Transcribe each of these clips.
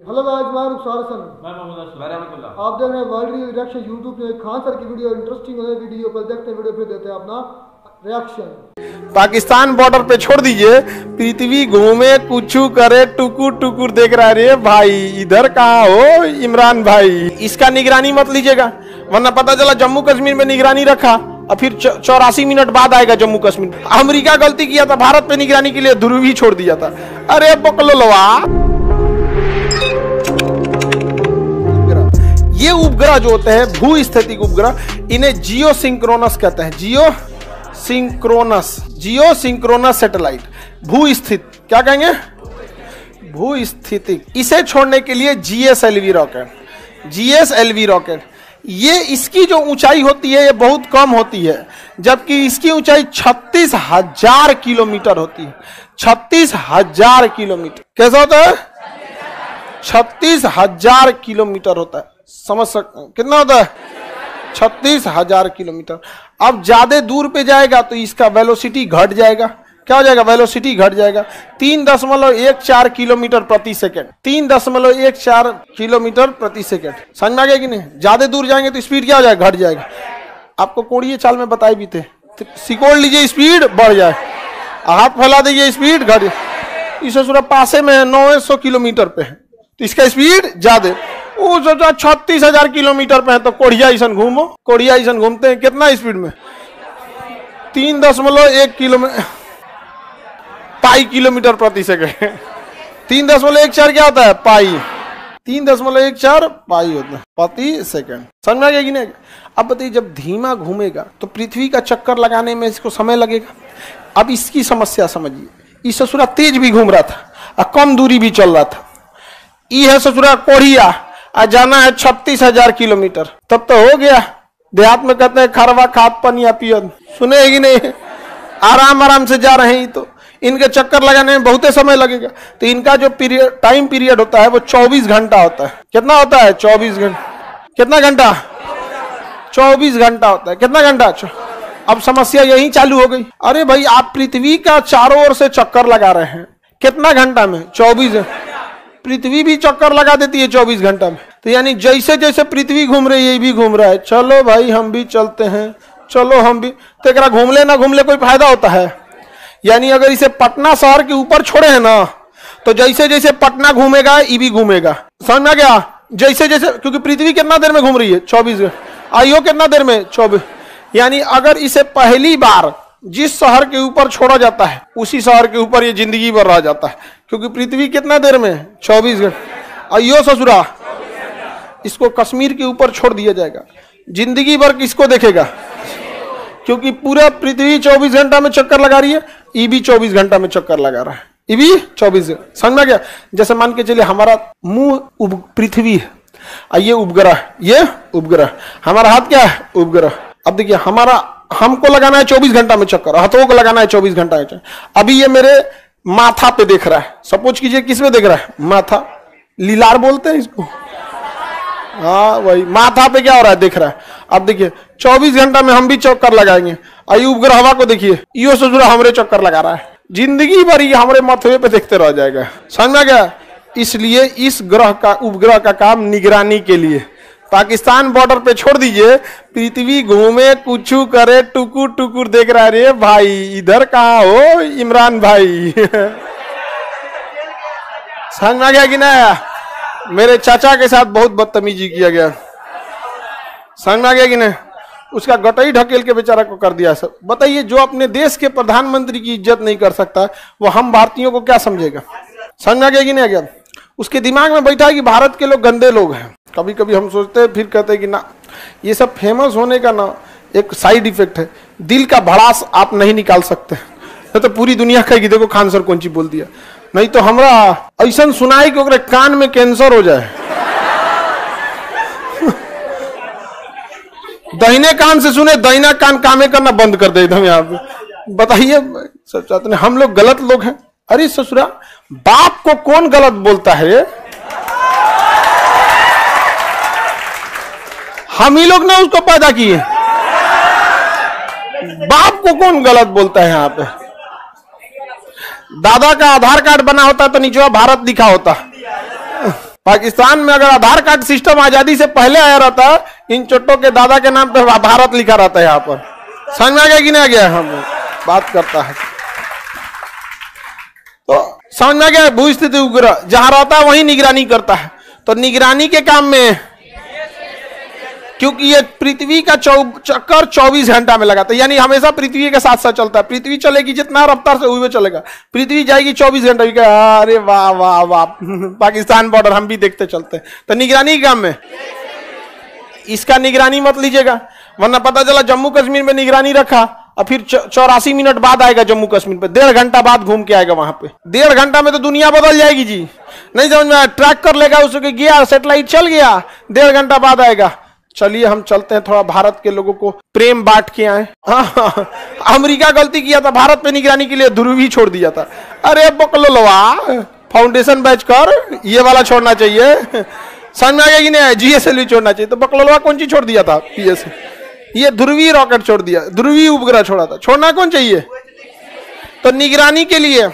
Hello guys, मैं रुखसार हसन। आप देख रहे हैं वर्ल्ड रिएक्शन यूट्यूब पे। खान सर की वीडियो इंटरेस्टिंग है, वीडियो पर देखते हैं, वीडियो पे देते हैं अपना रिएक्शन। पाकिस्तान बॉर्डर पे छोड़ दीजिए, पृथ्वी घूमे कुछ करे, टुकुर टुकुर देख रहा है। रे भाई इधर कहाँ हो इमरान भाई, इसका निगरानी मत लीजिएगा, वरना पता चला जम्मू कश्मीर में निगरानी रखा और फिर 84 मिनट बाद आएगा जम्मू कश्मीर। अमेरिका गलती किया था, भारत पे निगरानी के लिए ध्रुव ही छोड़ दिया था। अरे बकलोलवा, ये उपग्रह जो होते हैं भू स्थितिक उपग्रह, इन्हें जियो सिंक्रोनस कहते हैं। जियो सिंक्रोनस सैटेलाइट, भू स्थित क्या कहेंगे, भू स्थितिक। इसे छोड़ने के लिए जीएसएलवी रॉकेट, ये इसकी जो ऊंचाई होती है ये बहुत कम होती है, जबकि इसकी ऊंचाई 36,000 किलोमीटर होती है। 36,000 किलोमीटर कैसा होता है, 36,000 किलोमीटर होता है। समझ सकते हैं कितना होता है, 36,000 किलोमीटर। अब ज्यादा दूर पे जाएगा तो इसका वेलोसिटी घट जाएगा। क्या हो जाएगा, वेलोसिटी घट जाएगा। 3.14 किलोमीटर प्रति सेकेंड, 3.14 किलोमीटर प्रति सेकेंड। समझ में आ गया कि नहीं। ज्यादा दूर जाएंगे तो स्पीड क्या हो जाएगा, घट जाएगा। आपको कोड़िए चाल में बताए भी थे, सिकोड़ लीजिए स्पीड बढ़ जाए, हाथ फैला दीजिए स्पीड घट। इस पासे में 900 किलोमीटर पे है तो इसका स्पीड ज्यादा। वो 36,000 किलोमीटर पे है तो कोढ़िया ईसन घूमो, कोढ़िया ईसन घूमते हैं कितना स्पीड में, 3.1 किलोमीटर प्रति सेकंड। 3.14 क्या होता है, पाई। 3.14 पाई होता है प्रति सेकंड। समझ में आ गया कि नहीं। अब बताइए, जब धीमा घूमेगा तो पृथ्वी का चक्कर लगाने में इसको समय लगेगा। अब इसकी समस्या समझिए, इस ससुरा तेज भी घूम रहा था और कम दूरी भी चल रहा था। ये है ससुरा कोढ़िया, जाना है 36,000 किलोमीटर। तब तो हो गया। देहात में कहते हैं खरवा खाद पनिया पियन, सुने कि नहीं। आराम आराम से जा रहे हैं, तो इनके चक्कर लगाने में बहुत समय लगेगा। तो इनका जो टाइम पीरियड होता है वो 24 घंटा होता है। कितना होता है, 24 घंटा। कितना घंटा, 24 घंटा होता है। कितना घंटा। अब समस्या यही चालू हो गई। अरे भाई, आप पृथ्वी का चारों ओर से चक्कर लगा रहे हैं, कितना घंटा में, 24। पृथ्वी भी चक्कर लगा देती है 24 घंटा में। तो यानी जैसे जैसे पृथ्वी घूम रही है ये भी घूम रहा है। चलो भाई हम भी चलते हैं, चलो हम भी। तो एक घूमले ना घूमले कोई फायदा होता है। यानी अगर इसे पटना शहर के ऊपर छोड़े हैं ना, तो जैसे जैसे पटना घूमेगा ये भी घूमेगा। समझ में आ गया। जैसे जैसे, क्योंकि पृथ्वी कितना देर में घूम रही है, 24। आइयो कितना देर में, 24। यानी अगर इसे पहली बार जिस शहर के ऊपर छोड़ा जाता है उसी शहर के ऊपर ये जिंदगी भर रह जाता है, क्योंकि पृथ्वी कितना देर में, 24 घंटे। अयो ससुरा, इसको कश्मीर के ऊपर छोड़ दिया जाएगा, जिंदगी भर किसको देखेगा, क्योंकि पूरा पृथ्वी 24 घंटा में चक्कर लगा रही है, ये भी 24 घंटा में चक्कर लगा रहा है, ये भी 24। समझ में गया। जैसे मान के चलिए हमारा मुंह पृथ्वी है, ये उपग्रह, हमारा हाथ क्या है, उपग्रह। अब देखिए हमको लगाना है 24 घंटा में चक्कर, हाथों को लगाना है 24 घंटा में। अभी ये मेरे माथा पे देख रहा है, सपोज कीजिए किस पे देख रहा है, माथा, लीलार बोलते हैं इसको। हाँ वही, माथा पे क्या हो रहा है, देख रहा है। अब देखिए 24 घंटा में हम भी चक्कर लगाएंगे। आयु उपग्रह हवा को देखिए, यो ससुरा हमरे चक्कर लगा रहा है, जिंदगी भर ये हमारे माथे पे देखते रह जाएगा। समझ में गया। इसलिए इस उपग्रह का काम निगरानी के लिए। पाकिस्तान बॉर्डर पे छोड़ दीजिए, पृथ्वी घूमे कुछ करे, टुकुर टुकुर देख रहा है। रे भाई इधर कहाँ हो इमरान भाई। समझ में आ गया कि नहीं। मेरे चाचा के साथ बहुत बदतमीजी किया गया, समझ में आ गया कि नहीं। उसका गटई ढकेल के बेचारा को कर दिया सब। बताइए, जो अपने देश के प्रधानमंत्री की इज्जत नहीं कर सकता वो हम भारतीयों को क्या समझेगा। समझ में आ गया कि नहीं आ गया। उसके दिमाग में बैठा है कि भारत के लोग गंदे लोग हैं। कभी कभी हम सोचते हैं, फिर कहते हैं कि ना, ये सब फेमस होने का ना एक साइड इफेक्ट है। दिल का भड़ास आप नहीं निकाल सकते, तो पूरी दुनिया कहेगी देखो खान सर कौन चीज बोल दिया। नहीं तो हमरा ऐसा सुनाई कि ओकरे कान में कैंसर हो जाए। दाहिने कान से सुने, दाहिना कान कामे करना बंद कर दे एकदम। यहाँ पे बताइए, सब चाहते हैं हम लोग गलत लोग हैं। अरे ससुरा, बाप को कौन गलत बोलता है, हम ही लोग ने उसको पैदा किए। बाप को कौन गलत बोलता है। यहाँ पे दादा का आधार कार्ड बना होता तो नीचे भारत लिखा होता, पाकिस्तान में अगर आधार कार्ड सिस्टम आजादी से पहले आया रहता, इन चोटों के दादा के नाम पे भारत लिखा रहता है यहाँ पर। समझ में आ गया कि नहीं आ गया? हम बात करता है तो समझ में आ गया। भू स्थिति उपग्रह जहां रहता है वहीं निगरानी करता है। तो निगरानी के काम में, क्योंकि ये पृथ्वी का चक्कर 24 घंटा में लगाता है, यानी हमेशा पृथ्वी के साथ साथ चलता है। पृथ्वी चलेगी जितना रफ्तार से हुए चलेगा, पृथ्वी जाएगी 24 घंटा। अरे वाह वाह वाह, पाकिस्तान बॉर्डर हम भी देखते चलते हैं। तो निगरानी के काम में इसका निगरानी मत लीजिएगा, वरना पता चला जम्मू कश्मीर में निगरानी रखा और फिर 84 मिनट बाद आएगा जम्मू कश्मीर पे, 1.5 घंटा बाद घूम के आएगा वहां पे। 1.5 घंटा में तो दुनिया बदल जाएगी जी, नहीं समझ में आया? ट्रैक कर लेगा उसके, गया सैटेलाइट चल गया, 1.5 घंटा बाद आएगा। चलिए हम चलते हैं, थोड़ा भारत के लोगों को प्रेम बांट के आए। अमेरिका गलती किया था, भारत पे निगरानी के लिए ध्रुव ही छोड़ दिया था। अरे बकलोलवा, फाउंडेशन बैच कर, ये वाला छोड़ना चाहिए। समझ में आ गया कि नहीं? GSLV छोड़ना चाहिए। तो बकलोलवा कौन चीज छोड़ दिया था? PS ये ध्रुवी रॉकेट छोड़ दिया, ध्रुवी उपग्रह छोड़ा था। छोड़ना कौन चाहिए? तो निगरानी के लिए,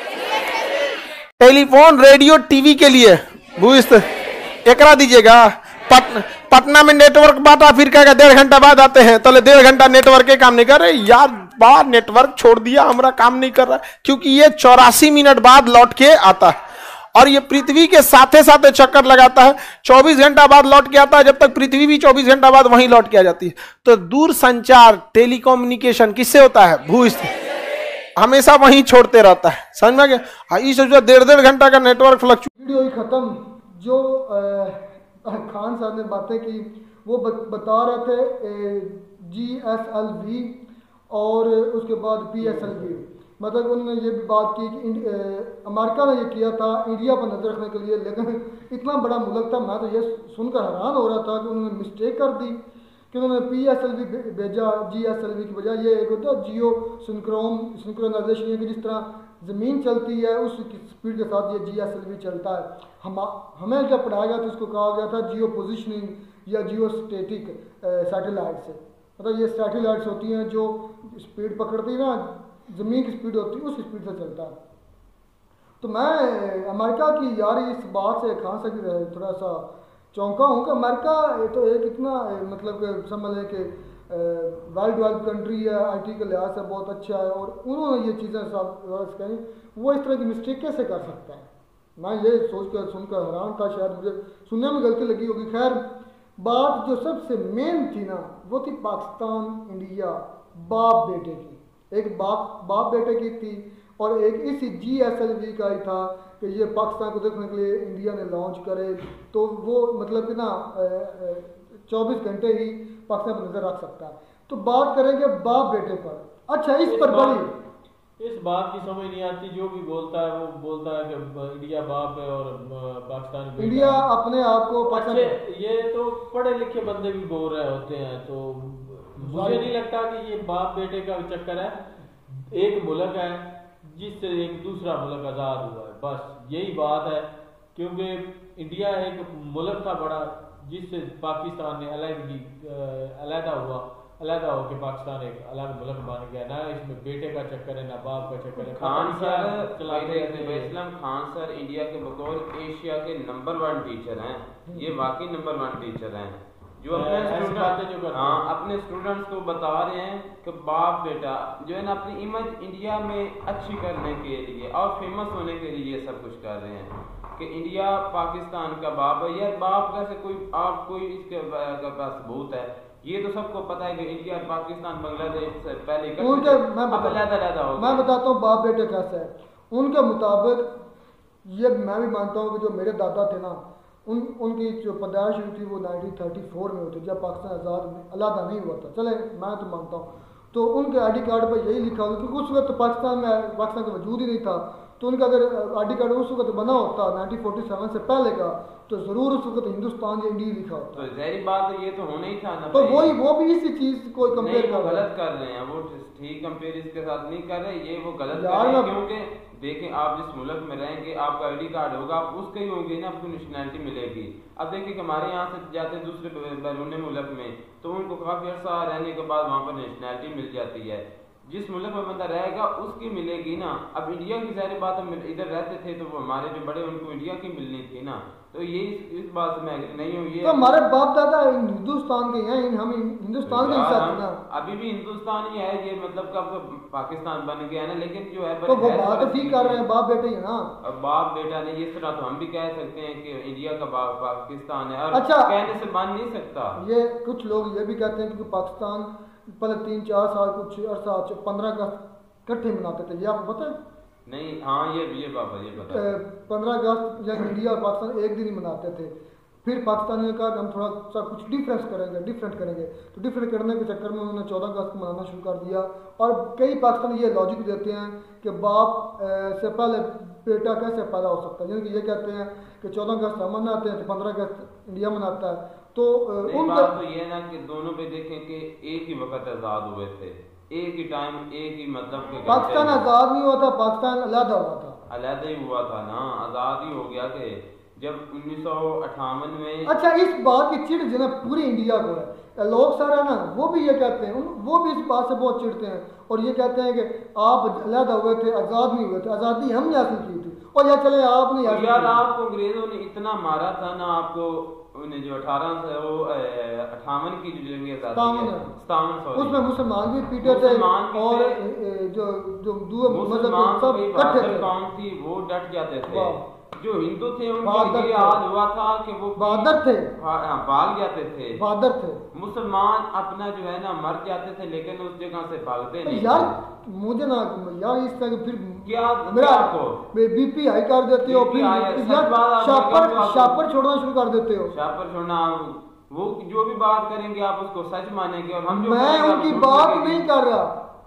टेलीफोन, रेडियो, टीवी के लिए भूस्थ एकरा दीजिएगा। पटना में नेटवर्क बांटा, फिर कहेगा 1.5 घंटा बाद आते हैं, तो 1.5 घंटा नेटवर्क के काम नहीं कर रहे यार, बाहर नेटवर्क छोड़ दिया, हमारा काम नहीं कर रहा, क्योंकि ये 84 मिनट बाद लौट के आता है और ये पृथ्वी के साथे साथे चक्कर लगाता है। 24 घंटा बाद लौट के आता है, जब तक पृथ्वी भी 24 घंटा बाद वहीं लौट के आ जाती है। तो दूर संचार, टेलीकम्युनिकेशन किससे होता है? भूस्थ हमेशा वहीं छोड़ते रहता है। समझ में आ गया? इस 1.5 घंटा का नेटवर्क फ्लक्चुएट। वीडियो ही खत्म। जो खान साहब ने बातें की वो बता रहे थे GSLV और उसके बाद PSLV। मतलब उन्होंने ये भी बात की कि अमेरिका ने ये किया था इंडिया पर नजर रखने के लिए, लेकिन इतना बड़ा मुल्क था, मैं तो ये सुनकर हैरान हो रहा था कि उन्होंने मिस्टेक कर दी कि उन्होंने PSLV भेजा GSLV की बजाय। ये एक होता है जियो सिंक्रोनाइजेशन, कि जिस तरह ज़मीन चलती है उस स्पीड के साथ ये GSLV चलता है। हमें जब पढ़ाया गया तो उसको कहा गया था जियो पोजिशनिंग या जियो स्टेटिक सैटेलाइट से। मतलब ये सैटेलाइट्स होती हैं जो स्पीड पकड़ती है ना, ज़मीन की स्पीड होती है उस स्पीड से चलता है। तो मैं अमेरिका की यार इस बात से खान से थोड़ा सा चौंका हूँ कि अमेरिका तो एक इतना मतलब समझ लें कि वेल डेवलप कंट्री है, IT के लिहाज से बहुत अच्छा है, और उन्होंने ये चीज़ें कहीं वो इस तरह की मिस्टेक कैसे कर सकता है? मैं ये सुनकर हैरान था, शायद मुझे सुनने में गलती लगी होगी। खैर, बात जो सबसे मेन थी ना वो थी पाकिस्तान इंडिया बाप बेटे की। एक बाप बेटे की थी और एक इसी GSLV का ही था कि ये पाकिस्तान को देखने के लिए इंडिया ने लॉन्च करे, तो वो मतलब कि ना 24 घंटे ही पाकिस्तान पर नजर रख सकता है। तो बात करेंगे बाप बेटे पर। अच्छा, इस पर बड़ी इस बात की समझ नहीं आती, जो भी बोलता है वो बोलता है कि इंडिया बाप है और पाकिस्तान बेटा। इंडिया अपने आप को पाकिस्तान, ये तो पढ़े लिखे बंदे भी बोल रहे होते हैं, तो मुझे नहीं लगता कि ये बाप बेटे का चक्कर है। एक मुल्क है जिससे एक दूसरा मुल्क आज़ाद हुआ है, बस यही बात है। क्योंकि इंडिया एक मुल्क था बड़ा जिससे पाकिस्तान ने अलहदा हो कि पाकिस्तान एक अलग मुल्क बन गया। ना इसमें बेटे का चक्कर है ना बाप का चक्कर है। खान सर इंडिया के बतौर एशिया के नंबर 1 टीचर हैं, ये वाकई नंबर 1 टीचर हैं, जो अपने स्टूडेंट्स को बता रहे हैं कि बाप बेटा जो है ना अपनी इमेज इंडिया में अच्छी करने के लिए और फेमस होने के लिए सब कुछ कर रहे हैं कि इंडिया पाकिस्तान का बाप है। यार बाप कैसे कोई इसके पास सबूत है? ये तो सबको पता है कि इंडिया पाकिस्तान बांग्लादेश से पहले मैं बताता हूँ बाप बेटे कैसे है। उनके मुताबिक ये मैं भी मानता हूँ कि जो मेरे दादा थे ना उनकी जो पैदाइश हुई थी वो 1934 में हुई थी, जब पाकिस्तान आज़ाद अलहदा नहीं हुआ था। चले मैं तो मानता हूँ, तो उनके ID कार्ड पर यही लिखा हुआ, क्योंकि उस वक्त पाकिस्तान का वजूद ही नहीं था। तो उनका अगर ID कार्ड उस वक्त बना होता 1947 से पहले का, तो जरूर उस वक्त हिंदुस्तान या इंडिया लिखा होता। तो ज़ाहिर बात है ये तो होना ही था ना। तो वो भी इसी चीज को कंपेयर गलत कर रहे हैं, वो ठीक कंपेयर इसके साथ नहीं कर रहे, ये वो गलत कर रहे हैं। क्योंकि देखें आप जिस मुल्क में रहेंगे आपका ID कार्ड होगा, आप उसके ही होंगे ना, आपको नेशनैलिटी मिलेगी। अब देखिए कि हमारे यहाँ से जाते दूसरे बैरून मुल्क में तो उनको काफ़ी अर्सा रहने के बाद वहाँ पर नेशनैलिटी मिल जाती है। जिस मुल्क में बंदा रहेगा उसकी मिलेगी ना। अब इंडिया की सारी बात हम इधर रहते थे तो वो हमारे जो बड़े उनको इंडिया की मिलनी थी ना, तो ये इस बात से मैं नहीं हूँ। ये तो हमारे बाप दादा हिंदुस्तान के हैं, हम हिंदुस्तान के हिस्सा थे ना। अभी भी हिंदुस्तान ही है ये, मतलब कब पाकिस्तान बन गया है ना, लेकिन जो है तो वो बात तो ठीक कर रहे हैं, बाप बेटे ही है ना। अब बाप बेटा नहीं, इस तरह तो हम भी कह सकते हैं कि इंडिया का बाप पाकिस्तान है, और अच्छा, कहने से मान नहीं सकता। ये कुछ लोग ये भी कहते हैं कि पाकिस्तान पहले 3-4 साल कुछ अरसा 15 अगस्त इकट्ठे मनाते थे, ये आपको पता है? नहीं, हाँ ये बाबा ये पता है। 15 अगस्त या इंडिया और पाकिस्तान एक दिन ही मनाते थे। फिर पाकिस्तानियों ने कहा कि हम थोड़ा सा कुछ डिफरेंट करेंगे, तो डिफरेंट करने के चक्कर में उन्होंने 14 अगस्त को मनाना शुरू कर दिया। और कई पाकिस्तानी ये लॉजिक देते हैं कि बाप से पहले बेटा कैसे पैदा हो सकता है, यानी कि ये कहते हैं कि 14 अगस्त हम मनाते हैं तो 15 अगस्त इंडिया मनाता है। तो उनका बात तो ये है ना कि दोनों पे देखें कि एक ही वक्त आज़ाद हुए थे, एक ही टाइम, एक ही मतलब के पाकिस्तान आज़ाद नहीं हुआ था, पाकिस्तान अलहदा हुआ था। अलहदा ही हुआ था ना, आज़ाद ही हो गया थे जब 1958 में। अच्छा, इस बात की चिढ़ जो ना पूरी इंडिया को है, लोग सारे ना वो भी ये कहते हैं, वो भी इस बात से बहुत चिढ़ते हैं और ये कहते हैं कि आप अलहदा हुए थे, आज़ाद नहीं हुए थे, आज़ादी हमने हासिल की थी। और यार चले आपने यार आपको अंग्रेजों ने इतना मारा था ना, आपको उन्हें जो 1858 की जो जंग आज़ादी है, 57 उसमें मुसलमान भी पीटे थे और जो मुसलमान सब बहादुर कौम थी वो डट जाते थे। जो हिंदू थे उनके लिए याद हुआ था कि वो बहादुर थे, भाग जाते थे, बहादुर थे। मुसलमान अपना जो है ना मर जाते थे, लेकिन उस जगह से भागते नहीं। यार मुझे ना यार इस तरह फिर क्या मेरा बीपी हाई कर देते हो, फिर शापर छोड़ना शुरू कर देते हो। शापर छोड़ना, वो जो भी बात करेंगे आप उसको सच मानेंगे, और हम जो मैं उनकी बात नहीं कर रहा,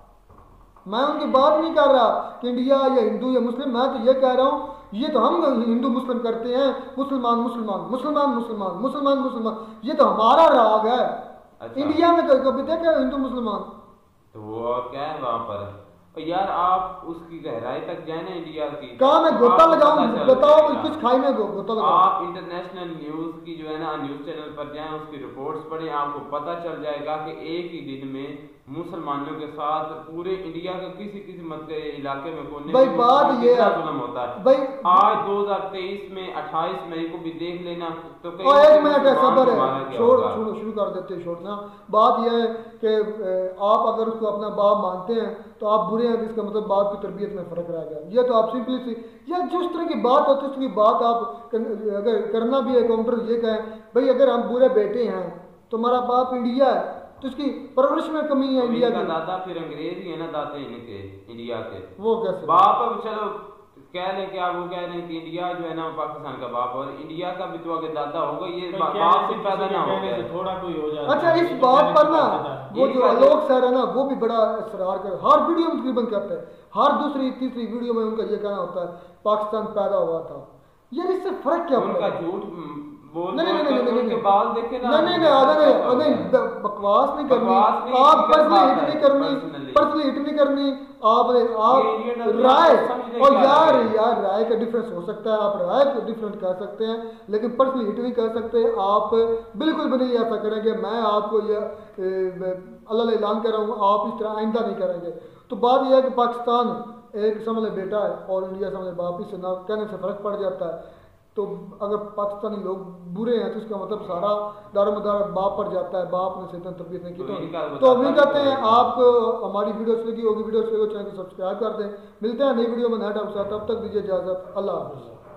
मैं उनकी बात नहीं कर रहा कि इंडिया या हिंदू या मुस्लिम। मैं तो ये कह रहा हूँ, ये तो हम हिंदू मुस्लिम करते हैं, मुसलमान मुसलमान मुसलमान मुसलमान मुसलमान मुसलमान, ये तो हमारा राग है। अच्छा। इंडिया में कभी देखा हिंदू मुसलमान? तो वो और क्या है वहाँ पर? और यार आप उसकी गहराई तक जाए ना इंडिया की, कहाँ मैं गोता लगाऊं? बताओ कुछ खाई में गोता लगाऊं? आप इंटरनेशनल न्यूज की जो है ना न्यूज चैनल पर जाएं, उसकी रिपोर्ट्स पढ़ें, आपको पता चल जाएगा कि एक ही दिन में मुसलमानों के साथ पूरे इंडिया के किसी मत के इलाके में कोने भाई बात ये जुल्म होता है भाई। आज 2023 में 28 मई को भी देख लेना तो एक मिनट है, सबर है, शुरू कर देते हैं छोड़ना। बात यह है कि आप अगर उसको अपना बाप मानते हैं तो आप बुरे हैं, इसका मतलब बाप की तरबियत में फर्क रह गया। ये तो आप सिंपली सी या जिस तरह की बात होती है उसकी बात आप अगर करना भी है काउंटर ये कहें भाई अगर हम बुरे बेटे हैं तो हमारा बाप इंडिया है तो उसकी परवरिश में कमी है। इंडिया का दादा फिर अंग्रेज ही है ना, दादा इनके इंडिया के, वो कैसे बाप? अब चलो कह रहे कि आप वो कह रहे हैं कि इंडिया जो है ना पाकिस्तान का बाप, और इंडिया का भी तो आगे दादा होगा, ये बाप से पैदा ना हो गया, थोड़ा कोई हो जाता। अच्छा, इस बात पर ना वो जो आलोक सर है ना वो भी बड़ा इसरार कर, हर वीडियो में तकरीबन कहते हैं, हर दूसरी तीसरी वीडियो में उनका ये कहना होता है पाकिस्तान पैदा हुआ था। यार इससे फर्क क्या उनका झूठ बोल नहीं बाल देखे ना, नहीं बकवास नहीं करनी, आप पर्सनली हिट नहीं करनी, आपने आप राय और यार राय का डिफरेंस हो सकता है, आप राय को डिफरेंट कर सकते हैं लेकिन पर्सनली हिट नहीं कर सकते। आप बिल्कुल भी नहीं ऐसा करेंगे, मैं आपको ये अल्लाह ऐलान कर रहा हूँ, आप इस तरह आइंदा नहीं करेंगे। तो बात यह है कि पाकिस्तान एक समझ बेटा है और इंडिया समझ बाप, इससे ना कहने से फर्क पड़ जाता है। तो अगर पाकिस्तानी लोग बुरे हैं तो इसका मतलब सारा दारोमदार बाप पर जाता है, बाप ने सेहत तरबियत नहीं की। तो उम्मीद करते हैं आप हमारी वीडियो अच्छी लगी होगी, वीडियो अच्छी लगी चैनल को सब्सक्राइब कर दें। मिलते हैं नई वीडियो में नया टॉपिक के साथ, तब तक दीजिए इजाजत, अल्लाह हाफ़िज़।